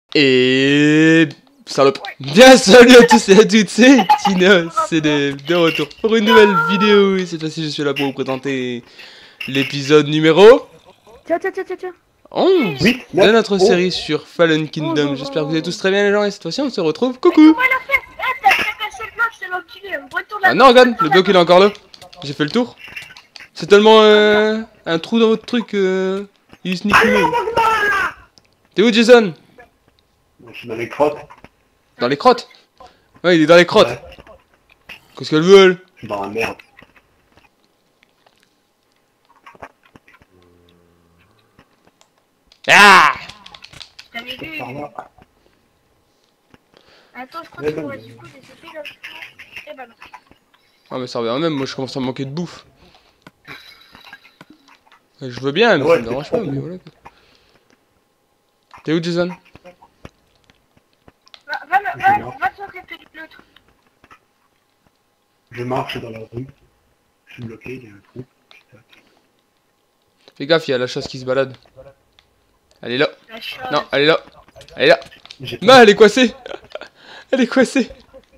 Et... Salope. Bien, salut à tous et à toutes, c'est Tina, c'est de retour pour une nouvelle vidéo. Et cette fois-ci, je suis là pour vous présenter l'épisode numéro Tiens. 11 Oui, de notre oh. série sur Fallen Kingdom. 11. J'espère que vous allez tous très bien les gens et cette fois-ci, on se retrouve. Mais Coucou. comment elle a fait? Eh, t'as cassé le bloc, c'est l'enculé. Retourne Ah non, regarde, le bloc il est encore là. J'ai fait le tour. C'est tellement un trou dans votre truc, il sneak me. T'es où, Jason? Je suis dans les crottes. Dans les crottes? Ouais, il est dans les crottes. Ouais, Qu'est-ce qu'elle veut, elle? je suis dans la merde. Ah! T'avais vu? Par là. Attends, je crois que tu aurais du coup des épées là. Eh ben non. Ah mais ça revient même, moi je commence à me manquer de bouffe. Je veux bien, mais Ouais, ça me dérange c'est pas, trop mais cool. voilà. T'es où, Jason? Va te répéter le truc. Je marche dans la rue. Je suis bloqué, il y a un trou. Fais gaffe, il y a la chasse qui se balade. Elle est là. La chose. Non, elle est là. Elle est là. J'ai Non, elle est coincée. Elle est coincée.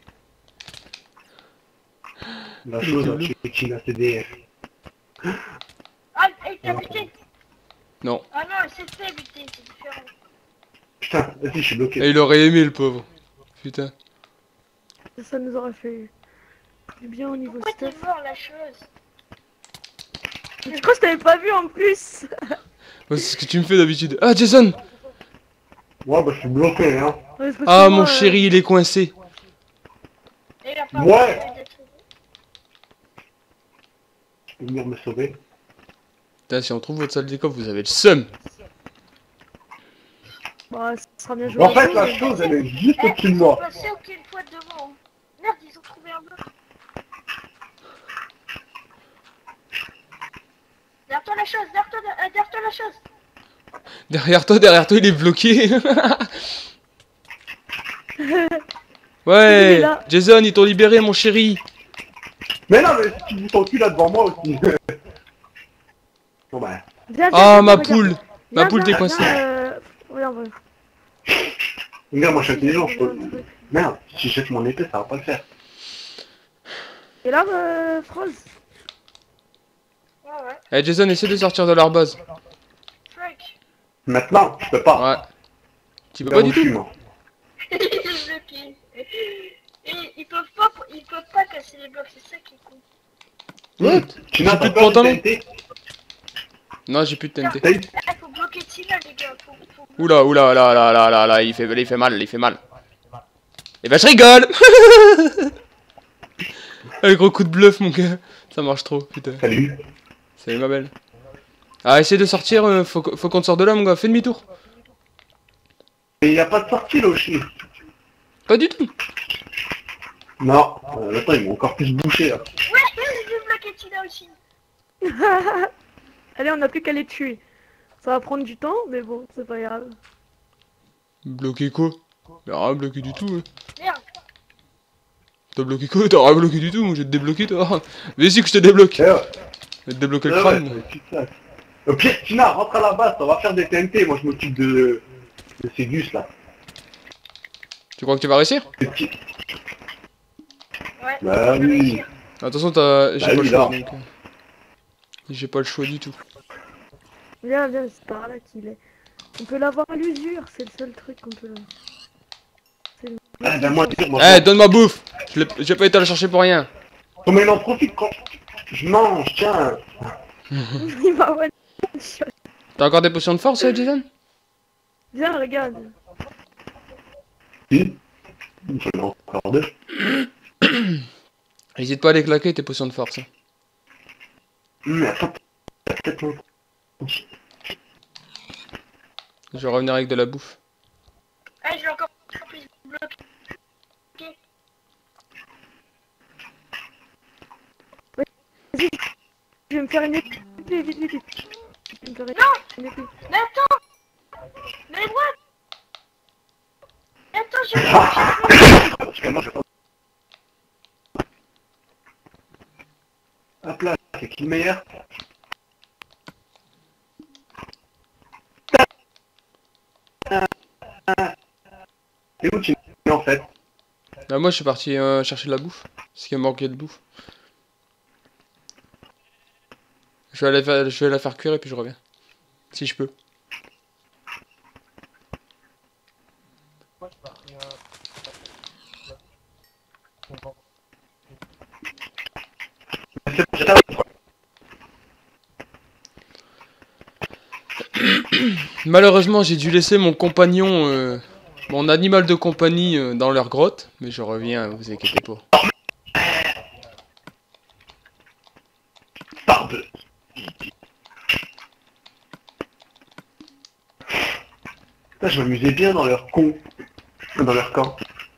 la chose à checker la CDF. Ah, hey, t'as buté? Non. Ah non, c'est fait buter, c'est différent. Putain, vas-y, je suis bloqué. Et il aurait aimé, le pauvre. Putain. Ça nous aurait fait du bien au niveau Pourquoi t'es mort la chose? Je crois que je t'avais pas vu en plus. Ouais, c'est ce que tu me fais d'habitude. Ah, Jason. Ouais, bah je suis bloqué, hein. Ah, mon chéri, il est coincé. Et il a pas Ouais. envie d'être sauvé. Tu peux venir me sauver. Putain, si on trouve votre salle des coffres, vous avez le seum. Bah, ça sera bien joué. En fait, la chose, elle est juste au-dessus de moi. Passez aucune fois devant. Merde, ils ont trouvé un bloc. Derrière toi la chose, derrière toi la chose. Derrière toi, il est bloqué. Il Ouais, est là. Jason, ils t'ont libéré, mon chéri. Mais non, mais tu bouges ton cul là devant moi aussi. Bon bah. Ah, ma poule. Ma poule, t'es coincée. Regarde. Regarde, moi je suis intelligent, je peux... Merde, si je jette mon épée, ça va pas le faire. Et là, Froze. Ouais. Eh, Jason, essaie de sortir de leur base. Frank. Maintenant, je peux pas. Ouais. Tu peux pas du tout. Moi. Et ils peuvent pas casser les blocs, c'est ça qui est con. Ouais. Tu n'as J'ai plus pas de peur pantalon. de TNT? Non, j'ai plus de TNT. T'as eu- Ah, faut bloquer Tina, les gars. Faut... Oula, oula, là, là, là, là, là, il fait mal, il fait mal. Eh ben, je rigole. Un gros coup de bluff, mon gars. Ça marche trop, putain. Salut. Salut, ma belle. Ah, essaye de sortir, faut qu'on te sorte de là, mon gars. Fais demi-tour. Mais y a pas de sortie là aussi. Pas du tout. Non, attends, ils m'ont encore plus bouché là. Ouais, je vais bloquer Tina aussi. Allez, on a plus qu'à les tuer. Ça va prendre du temps, mais bon, c'est pas grave. Bloqué quoi? Y'a rien bloqué du tout, hein. Merde. T'as bloqué quoi? T'as rien bloqué du tout, moi je vais te débloquer, toi. Mais si que je te débloque. Eh ouais. Je vais te débloquer le Ouais, crâne. ouais, ça va être au pire, Tina, rentre à la base, on va faire des TNT, moi je m'occupe de ces gus là. Tu crois que tu vas réussir? Ces petits- Ouais, Bah je vais oui. réussir. Attention, j'ai Bah pas oui, le choix, là. donc... J'ai pas le choix du tout. Viens, c'est par là qu'il est. On peut l'avoir à l'usure, c'est le seul truc qu'on peut l'avoir. Ah, ben moi, moi, Eh, donne ma bouffe. J'ai pas été à la chercher pour rien. mais il en profite quand je mange, tiens. Il m'a one shot. T'as encore des potions de force, Jason? Viens, regarde. Si. J'en ai encore deux. Hésite pas à les claquer, tes potions de force. Hein. Mais attends, t'as peut-être mon... Je vais revenir avec de la bouffe. Ah, je vais encore plus bloquer. Vas-y, je vais me faire une épée, vite. Je vais me faire une épée. Mais attends. Mais what? Attends, Parce que moi, je... Hop là, c'est qui le meilleur? Et où tu es en fait? Ah, moi je suis parti chercher de la bouffe. Parce qu'il manquait de bouffe. Je vais la faire cuire et puis je reviens. Si je peux. Malheureusement j'ai dû laisser mon compagnon, mon animal de compagnie dans leur grotte. Mais je reviens, vous inquiétez pas. Parbleu. Putain, je m'amusais bien dans leur dans leur camp.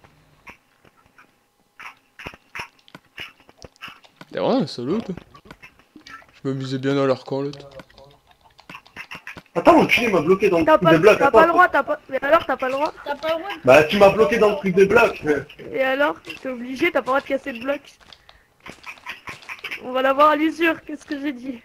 T'es vraiment un solo toi. Je m'amusais bien dans leur camp l'autre. Attends, l'enculé m'a bloqué dans le T'as truc de bloc. pas Attends. le droit, t'as pas... Mais alors, t'as pas le droit? T'as pas le droit de... Bah, tu m'as bloqué dans le truc de bloc. Et alors? T'es obligé, t'as pas le droit de casser le bloc. On va l'avoir à l'usure, qu'est-ce que j'ai dit?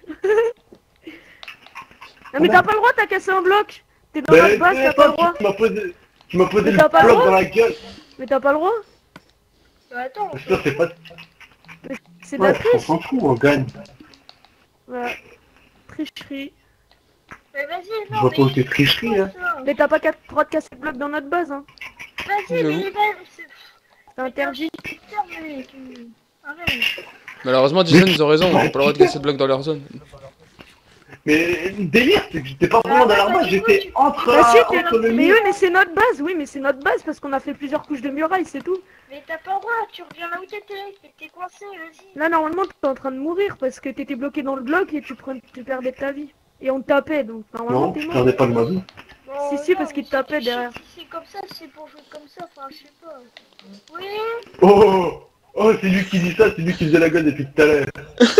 Non mais t'as pas le droit, t'as cassé un bloc. T'es dans notre base, t'as pas le droit. Tu m'as posé Mais le t'as pas le bloc droit. dans la gueule. Mais t'as pas le droit. Bah, attends, Ça, c'est pas... C'est de la Ouais, on triche. s'en fout, on gagne. Voilà. Tricherie. mais vas-y, Je non, vois pas où mais... t'es tricherie, hein. Mais t'as pas le droit de casser le bloc dans notre base, hein. Vas-y, J'avoue. mais C'est interdit. putain, mais... Arrête. Malheureusement Jason ils ont raison, ils ont pas le droit de casser de blocs dans leur zone. Mais le délire, c'est que j'étais pas vraiment dans leur base, j'étais entre, Bah si, entre le mais mur. oui, mais c'est notre base, oui, mais c'est notre base parce qu'on a fait plusieurs couches de murailles, c'est tout. Mais t'as pas le droit, tu reviens là où t'étais. T'étais coincé, vas-y. Là, normalement, t'es en train de mourir parce que t'étais bloqué dans le bloc et tu perdais ta vie. Et on te tapait, donc normalement Non, t'es je mort. perdais pas de ma vie. Bon, Si, non, parce qu'il mais te tapait si- derrière. Si c'est comme ça, c'est pour jouer comme ça, enfin, je sais pas. Oui. Oh, oh, c'est lui qui dit ça, c'est lui qui faisait la gueule depuis tout à l'heure.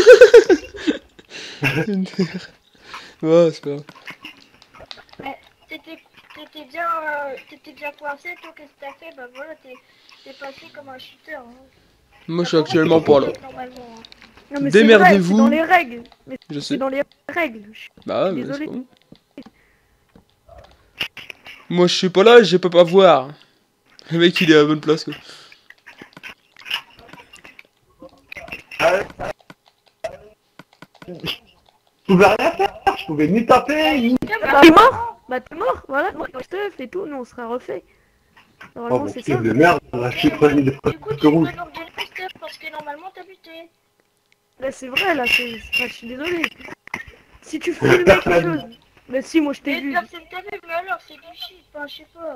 Ouais, c'est pas grave. T'étais bien coincé, toi, qu'est-ce que t'as fait? Bah voilà, t'es passé comme un shooter. Hein. Moi je suis actuellement pas là. Normalement. Hein. Non, mais c'est vrai, Démerdez-vous. c'est dans les règles. Mais Je c'est sais. dans les règles. Bah ouais, mais c'est Désolé. pas bon. Moi je suis pas là, je peux pas voir. Le mec il est à la bonne place quoi. Je pouvais rien faire, je pouvais ni taper, ni... Bah t'es mort. Bah t'es mort, voilà. Stuff et tout, nous on sera refait. Oh, Normalement, mon c'est fils ça. de merde, là, je suis prévenu des Du coup, fresques tu rouges. peux nous redonner le stuff parce que normalement t'as buté. Là, c'est vrai, là, je suis désolé. Si tu filmes quelque chose. Bah si, moi je t'ai Mais vu. personne t'a vu, mais alors c'est du shit, enfin je sais pas.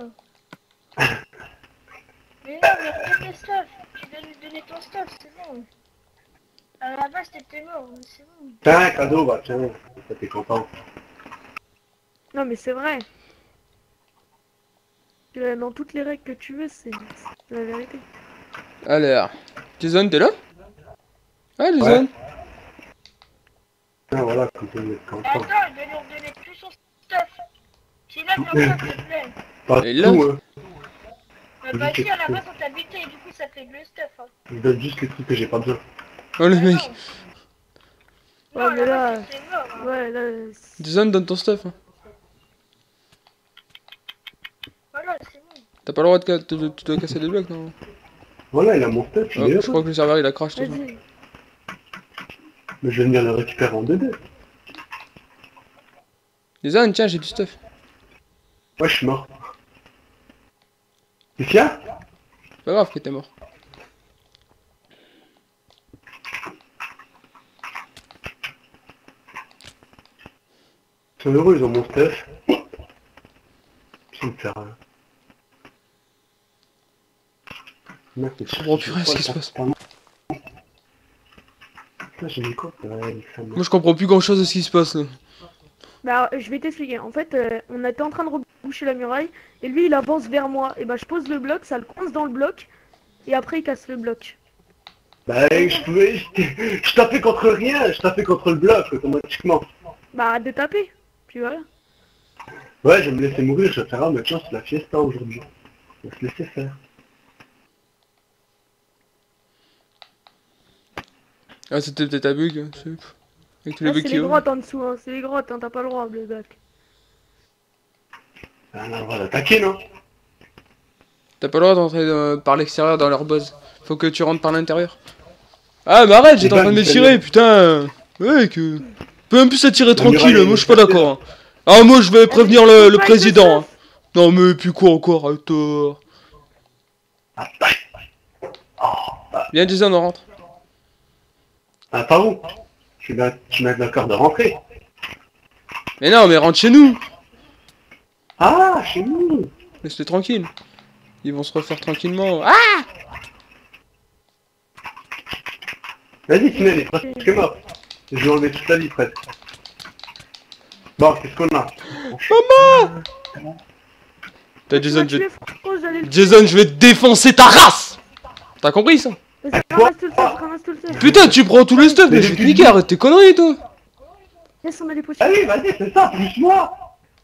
Mais non, mais redonne le stuff. Tu dois nous donner ton stuff, c'est bon. À la base t'étais mort, mais c'est bon. Tiens, un cadeau, bah tiens, ça t'es content. Non, mais c'est vrai. Dans toutes les règles que tu veux, c'est la vérité. Alors, Jason t'es là? Ah Jason. Ouais. Tiens, voilà, comme ça, vous êtes content. Attends, il doit nous redonner tout son stuff. Sinon, il s'il te plaît. Pas Et là tout, hein. Bah si, à la base on t'a buté et du coup ça fait le stuff. Hein. Je donne juste les trucs que j'ai pas besoin. Oh le Ah mec. non. Ouais, Non, mais là, base, c'était mort. Hein. ouais, là, Jason donne ton stuff. Hein. Voilà, c'est bon. T'as pas le droit tu dois casser des blocs non? Voilà, il a mon stuff, il Oh, est là. je crois que le serveur il a crash tout ça. vas-y. Mais je vais venir le récupérer en 2-2. Jason tiens j'ai du stuff. Ouais, je suis mort. Qu'est-ce qu'il y a? C'est pas grave que t'es mort. Ils sont heureux, ils ont mon stuff. Ça me fait rien. Merde, Je comprends plus rien à ce qui se passe. Putain, j'ai mis quoi? Ouais, ça me- Moi je comprends plus grand chose de ce qui se passe là. Bah, je vais t'expliquer. En fait, on était en train de reboucher la muraille et lui il avance vers moi. Et bah, je pose le bloc, ça le coince dans le bloc et après il casse le bloc. Bah, je tapais contre rien, je tapais contre le bloc automatiquement. Bah, arrête de taper. Puis voilà. Ouais, je vais me laisser mourir, je vais faire, mais tiens, c'est la fiesta aujourd'hui. On va se laisser faire. Ah c'était peut-être un bug. Hein, je sais pas. Avec tous les Là, bugs c'est qui les ont. grottes en dessous, hein. C'est les grottes, hein. T'as pas le droit, Bleubac. Ah, on a le droit d'attaquer, non? T'as pas le droit d'entrer par l'extérieur dans leur base. Faut que tu rentres par l'intérieur. Ah mais arrête, j'étais en train de me tirer, putain. Ouais, que... Peut même plus se tirer tranquille, moi je suis pas d'accord. Hein. Ah moi je vais prévenir le président. Hein. Non mais puis quoi encore, arrête-toi. Viens Jason, on rentre. Ah, pas où? Tu m'as d'accord de rentrer. Mais non, mais rentre chez nous. Ah, chez nous. Laisse-les tranquille. Ils vont se refaire tranquillement. Ah! Vas-y, Tinel, il est presque mort. Je vais enlever toute la vie presque. Bon, qu'est-ce qu'on a? Maman! T'as Jason, Tu m'as tué, frérot, j'allais le Jason, je vais te défoncer ta race! T'as compris ça? Vas-y, ramasse tout le stuff, ramasse tout le stuff. Putain, tu prends tout le stuff, mais je vais te niquer, arrête tes conneries, toi! Yes, on a des potions. Allez, vas-y, c'est ça, plus moi.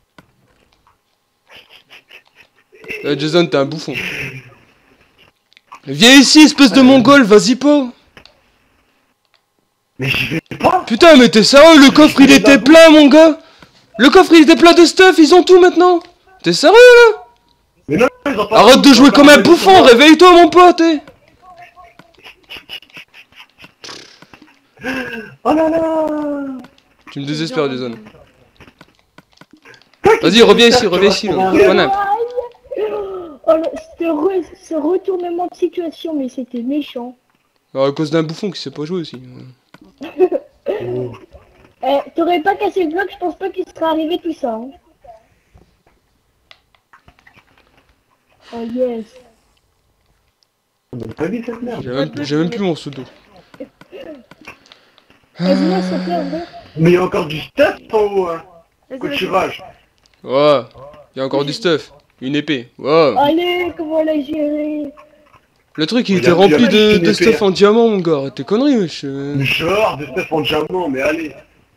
Jason, t'es un bouffon. Viens ici, espèce de mongol, vas-y pas! Mais j'y vais pas. Putain, mais t'es sérieux, le coffre il était plein, mon gars! Le coffre il était plein de stuff, ils ont tout maintenant! T'es sérieux là? Mais non, ils ont pas... Arrête de jouer comme un bouffon, réveille-toi mon pote! Oh là là. Tu me désespères, Jason. Vas-y, reviens ici, là. Bonhomme. Oh, ce retournement de situation, mais c'était méchant. Alors, à cause d'un bouffon qui sait pas jouer aussi. T'aurais pas cassé le bloc, je pense pas qu'il serait arrivé tout ça. Hein. Oh yes. On donne pas dit cette merde. J'ai même plus mon pseudo. Vas-y, s'il te plaît, en vrai. Mais il y a encore du stuff en haut, hein. Vas-y, Coup de vas-y. tirage. Ouais, il y a encore du stuff. Une épée. Ouais. Allez, comment la gérer? Le truc il Il était y a rempli une de épée, stuff en diamant, mon gars. Arrête tes conneries, wesh. Mais genre de stuff en diamant, mais allez.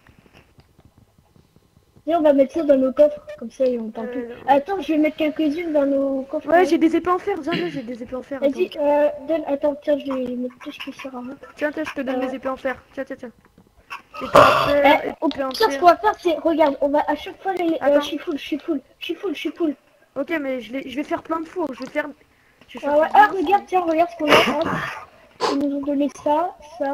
Viens, on va mettre ça dans nos coffres, comme ça on parle plus. Euh, Attends, je vais mettre quelques-unes dans nos coffres. Ouais, j'ai des épées en fer, viens, j'ai des épées en fer. Vas-y, Attends, donne, attends, tiens, je vais mettre tout ce qui sert à rien. tiens, je te donne mes épées en fer. Tiens. Épées en Eh, fer, au épées en pire, ce fer. qu'on va faire, c'est, regarde, on va à chaque fois les... Attends. je suis full. Ok, mais je vais faire plein de fours. Je vais faire Ah ouais, ah, regarde, tiens, regarde ce qu'on a. Hop. Ils nous ont donné ça.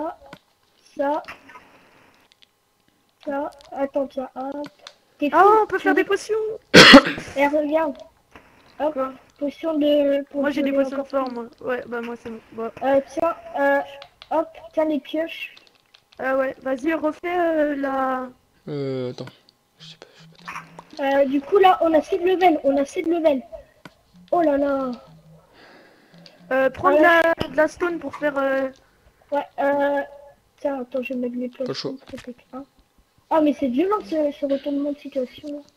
Attends, tiens, hop. T'es Ah, full, on peut tu faire veux- des potions. Eh, regarde. Hop, Quoi? potion de... Moi j'ai des potion potions de forme. Moi. Ouais, bah moi c'est bon. Bon. Tiens, hop, tiens les pioches. Ah ouais, vas-y, refais la... Attends. Je sais pas. Du coup là, on a 7 level, Oh là là. prends de la stone pour faire... Ouais, tiens, attends, je vais mettre mes pioches. Pas le choix. Ah, mais c'est violent ce retournement de situation là.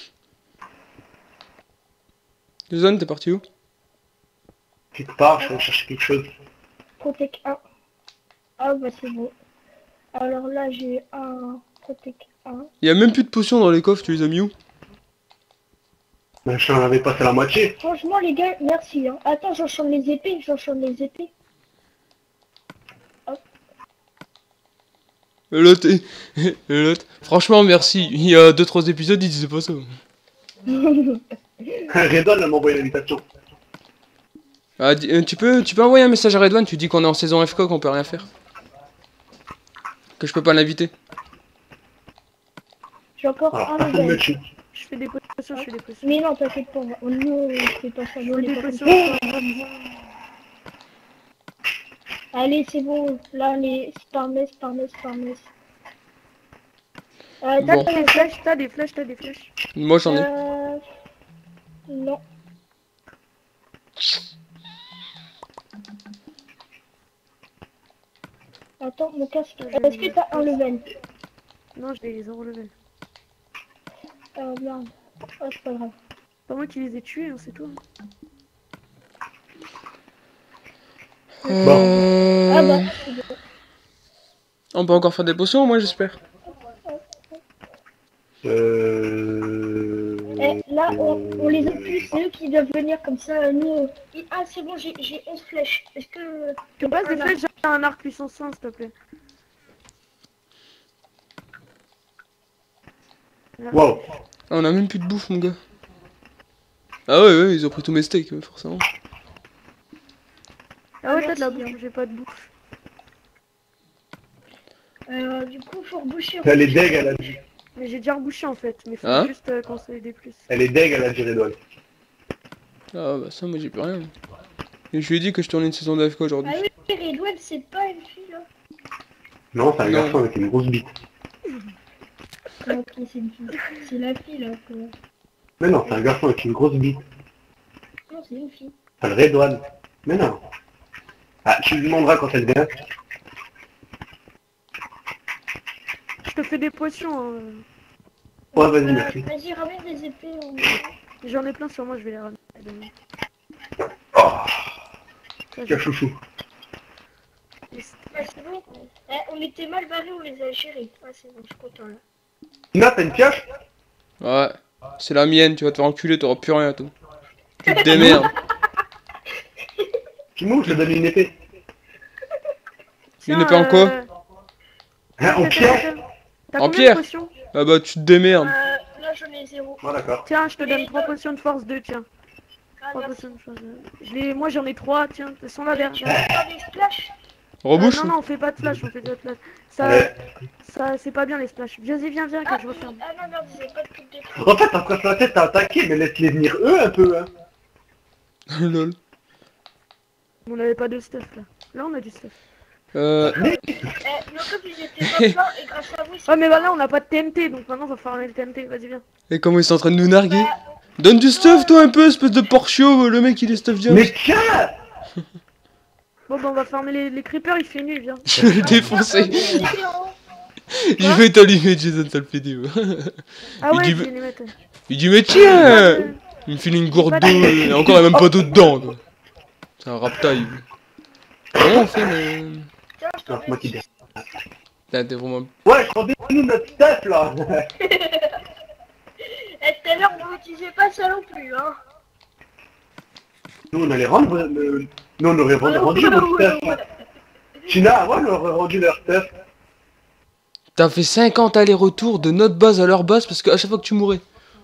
Jason, t'es parti où? Quelque part, je vais chercher quelque chose. Protect 1. Ah bah c'est bon. Alors là, j'ai un Protect 1. Il y a même plus de potions dans les coffres, tu les as mis où? Ben, je t'en avais passé la moitié. Franchement les gars, merci. Hein. Attends, j'enchaîne les épées. L'autre, l'autre. Franchement, merci. Il y a 2-3 épisodes, il disait pas ça. Redon, elle m'a envoyé l'invitation. Ah, tu peux envoyer un message à Redouane, tu dis qu'on est en saison FK, qu'on peut rien faire. Que je peux pas l'inviter. J'ai encore Alors, un personne me level. tue. Je fais des potions, je fais des potions. Mais non, t'inquiète pas. Nous, c'est pas ça. Je nous, on fais est des pas comme potions. ça. Allez, c'est bon. Là, les Sparmès. Bon. T'as des flèches. Moi j'en ai. Non. Attends, mon casque. Est-ce que t'as un level? Non, je les ai relevés. Merde. Oh, c'est pas grave. C'est pas moi qui les ai tués, hein, c'est tout. Ah bah, c'est bon. On peut encore faire des potions, moi j'espère. Là, on les a plus, c'est eux qui doivent venir comme ça, nous... Ah, c'est bon, j'ai 11 flèches. Est-ce que... Tu passes des flèches, j'ai un arc puissance 1, s'il te plaît. Wow. Ah, on a même plus de bouffe, mon gars. Ah ouais, ils ont pris tous mes steaks, forcément. patate la merci, bouffe, j'ai pas de bouffe. Du coup, faut reboucher. Elle est deg, elle a dit. Mais j'ai déjà rebouché en fait, mais faut Hein? juste qu'on se des plus. Elle est deg, elle a dit Redouane. Ah bah ça, moi j'ai plus rien. Et je lui ai dit que je tournais une saison d'AFK aujourd'hui. Ah oui, Redouane, c'est pas une fille, hein. Non, c'est un Non. garçon avec une grosse bite. Ah, ok, c'est une fille. C'est la fille, là. Quoi. Mais non, c'est un garçon avec une grosse bite. Non, c'est une fille. C'est le Redouane. Mais non. Ah, tu lui demanderas quand elle vient. Je te fais des potions, hein. Ouais, vas-y, merci. Vas-y, ramène des épées. J'en ai plein sur moi, je vais les ramener. Oh, Ça, quel chouchou. Ah, c'est bon. Eh, on était mal barrés, on les a gérés. Ah, c'est bon, je suis content, là. Tina, t'as une pioche? Ouais. C'est la mienne, tu vas te faire enculer, t'auras plus rien tout. Tu te démerdes. Timon, je te donne une épée. Une épée en quoi? Hein, en pierre? T'as En combien pierre. de potions? Ah bah tu te démerdes. Là, j'en ai 0. Ah, d'accord. Tiens, je te donne 3 potions de force 2, tiens. Ah, 3 merci. potions de force 2. Moi j'en ai 3, tiens, elles sont là Tu derrière. veux faire des splash? Rebouche. Non, non, on fait pas de flash, on fait pas de flash. Ouais. Ça, c'est pas bien les splash. Vas-y, viens, que je referme. Ah non, merde, ils avaient pas de coupe de feu. En fait, après sa tête, t'as attaqué, mais laisse-les venir eux un peu, hein. Lol. On avait pas de stuff là. Là, on a du stuff. Eh, nos coupes, ils étaient pas pleins, et grâce à vous, ils sont Oh, mais bah là, on a pas de TNT, donc maintenant, on va farmer le TNT. Vas-y, viens. Et comment ils sont en train de nous narguer? Donne du stuff toi un peu, espèce de porchio, le mec il est stuff bien. Mais tiens! Bon, bah, on va farmer les creepers, il fait nuit, viens. Je vais le défoncer. des épées en haut. Je vais t'allumer Jason, ça le fait dire. Ah Il ouais, dit- je vais les mettre. Il dit mais tiens, il me file une gourde d'eau et encore il y a même pas d'eau dedans quoi. C'est un raptail. Comment on fait mais... Tiens, je t'en Non, moi qui dis. Là t'es vraiment... Ouais, rendez-nous notre stuff, là. Eh, tout à l'heure, vous n'utilisez pas ça non plus, hein. Nous, on allait rendre... Nous, on aurait rendu notre stuff. Tina, ouais, on aurait rendu leur stuff. T'as fait 50 allers-retours de notre base à leur base parce qu'à chaque fois que tu mourais.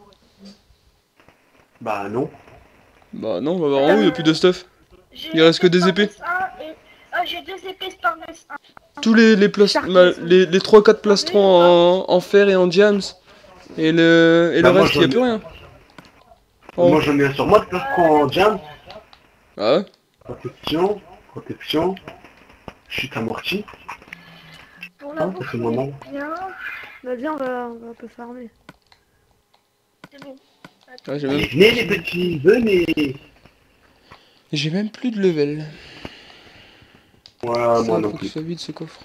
Bah, non. Bah non, on va voir en haut, y a plus de stuff. Il reste que des épées. Ah, j'ai 2 épées Sparnes 1. Tous les 3-4 plastrons en fer et en diams. Et le Bah, moi, reste, y a j'en ai- plus rien. Oh. Moi, j'en ai un sur moi de plastron en jam. Ah ouais? Protection. Chute amortie. Pour la Ah, bouffe, ça fait moment. bien. Bah, viens, on va un peu farmer. C'est bon. Ouais, Allez, venez les petits, venez. j'ai même plus de level. Ouais, Ça, moi non faut qu'il plus. soit vide ce coffre.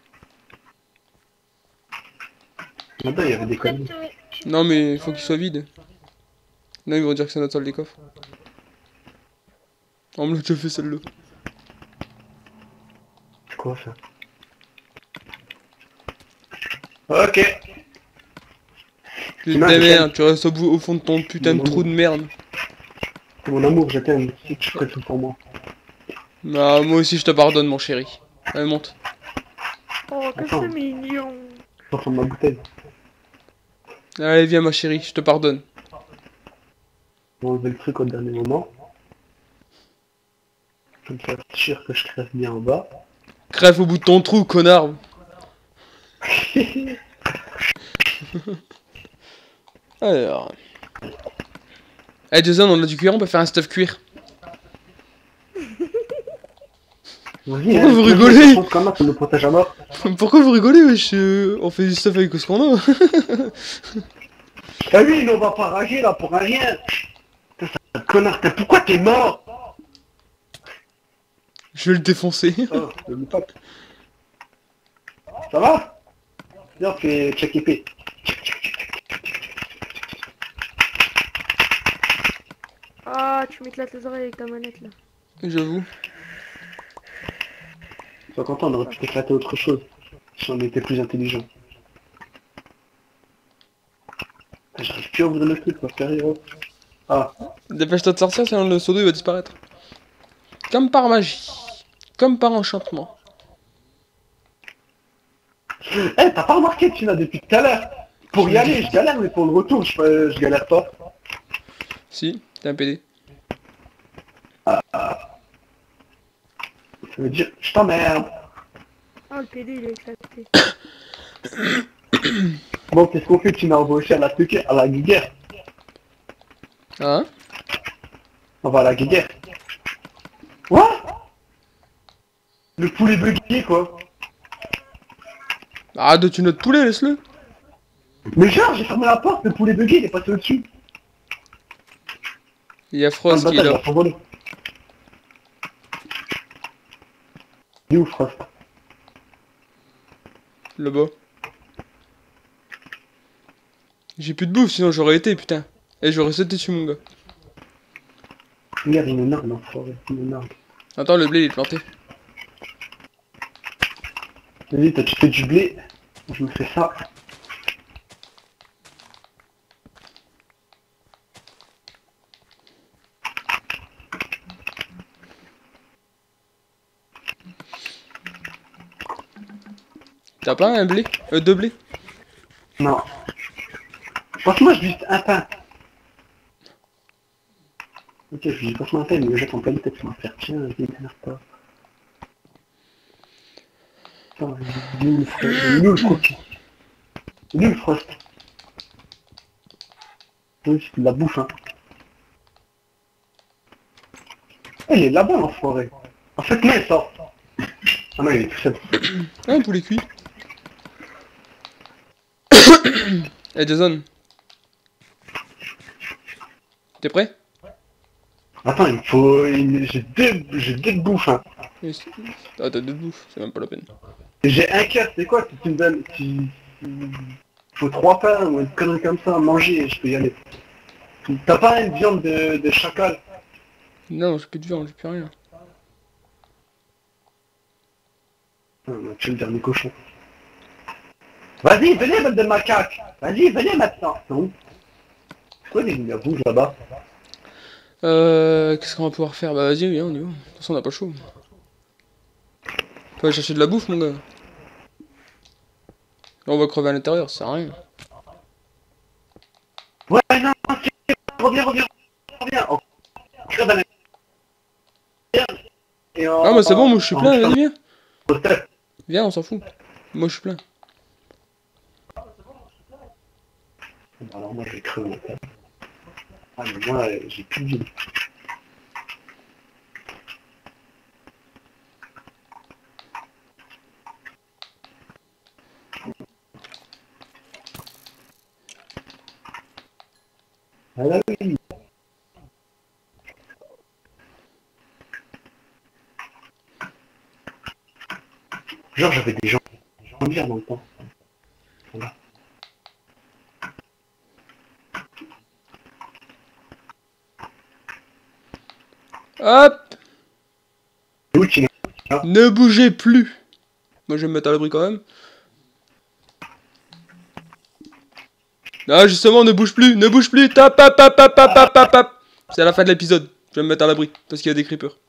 Là-bas, il y avait des conneries. Non mais il faut qu'il soit vide. Non ils vont dire que c'est notre salle des coffres. On me l'a déjà fait celle-là. C'est quoi ça? Ok. Tu te Sinon, démerdes, tu restes au fond de ton putain de Non, trou de merde. C'est mon amour, je t'aime. Si tu ferais tout pour moi. Ah, moi aussi je te pardonne mon chéri. Allez monte. Oh, que Attends. c'est mignon. Je vais prendre ma bouteille. Allez viens ma chérie, je te pardonne. On va enlever le truc au dernier moment. Comme ça, je suis sûr que je crève bien en bas. Crève au bout de ton trou, connard. Alors. Eh Jason, on a du cuir, on peut faire un stuff cuir. Vas-y, Pourquoi vous rigolez? Je pense quand même qu'on nous protège à mort. Pourquoi vous rigolez wesh? On fait du stuff avec ce qu'on a. Ah oui, mais on va pas rager là pour un rien. Putain, sale connard, pourquoi t'es mort? Je vais le défoncer. Oh, le pote. Ça va? Viens, on fait check épée. Ah, tu m'éclates les oreilles avec ta manette là. J'avoue. Sois content, on aurait pu t'éclater autre chose. Si on était plus intelligent. J'arrive plus à ouvrir le truc, ma carrière. Ah, Dépêche-toi de sortir, sinon le seau d'eau il va disparaître. Comme par magie. Comme par enchantement. eh, t'as pas remarqué que tu l'as depuis tout à l'heure? Pour y aller, je galère, mais pour le retour, je galère pas. Si, t'es un PD. Ça veut dire, je t'emmerde. Oh, le PD, il est éclaté. Bon, qu'est-ce qu'on fait? Tu m'as embauché à la guerre. Hein? On va à la guerre. Quoi? Le poulet bugué, quoi. Arrête de tuer notre poulet, laisse-le. Mais genre, j'ai fermé la porte, le poulet bugué, il est passé au-dessus. Il y a Ah, Frost le qui est bâtard, il là. va s'envoler. Il est où, Frost? Là-bas. J'ai plus de bouffe, sinon j'aurais été, putain. Et j'aurais sauté dessus, mon gars. Regarde, il m'énerve, l'enfoiré, il m'énerve. Attends, le blé, il est planté. Vas-y, toi, tu fais du blé. Je me fais ça. T'as plein un blé? Deux blés? Non. Passe-moi juste un pain. Ok, je lui passe-moi un pain, il me jette en pleine tête, ça va faire tiens, il m'énerve pas. Attends, il est où le croquis? Il est où le Frost? Oui, c'est de la bouffe, hein. Il est là-bas, l'enfoiré. En fait, non, il sort. Ah non, il est tout seul. Ah, un poulet cuit. Eh, Jason. T'es prêt? Attends, il faut... J'ai deux bouffes, hein. Ah, t'as deux de bouffe, c'est même pas la peine. J'ai un cœur, c'est quoi? Tu me donnes... Faut 3 pains ou une connerie comme ça à manger, je peux y aller. T'as pas une viande de chacal? Non, j'ai plus de viande, j'ai plus rien. Ah, tu es le dernier cochon. Vas-y, venez, bande de macaques. Vas-y, venez maintenant. Non. C'est quoi les lumières rouges là-bas? Qu'est-ce qu'on va pouvoir faire? Bah vas-y, viens, on y va. De toute façon, on n'a pas chaud. Faut aller chercher de la bouffe, mon gars. Là, on va crever à l'intérieur, ça sert à rien. Ouais, non, reviens. On crève à l'intérieur. Et Ah, bah c'est bon, moi je suis plein, vas-y, viens. viens. Viens, on s'en fout. Moi je suis plein. Alors moi je vais crever. Ah mais moi j'ai plus de vie. Ah là oui. Genre j'avais des gens dire dans le temps. Voilà. Hop! Où tu es? Ne bougez plus! Moi je vais me mettre à l'abri quand même. Ah justement, ne bouge plus, ne bouge plus! Tap, tap, tap, tap, tap, tap, tap, tap. C'est à la fin de l'épisode. Je vais me mettre à l'abri, parce qu'il y a des creepers.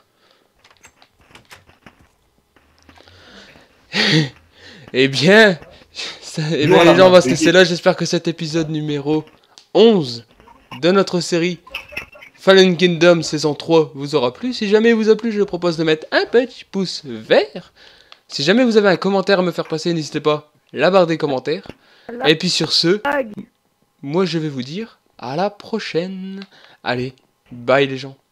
Eh bien, les gens, on va se laisser là. J'espère que cet épisode numéro 11 de notre série Fallen Kingdom saison 3 vous aura plu. Si jamais il vous a plu, je vous propose de mettre un petit pouce vert. Si jamais vous avez un commentaire à me faire passer, n'hésitez pas, la barre des commentaires. Et puis sur ce, moi je vais vous dire à la prochaine. Allez, bye les gens.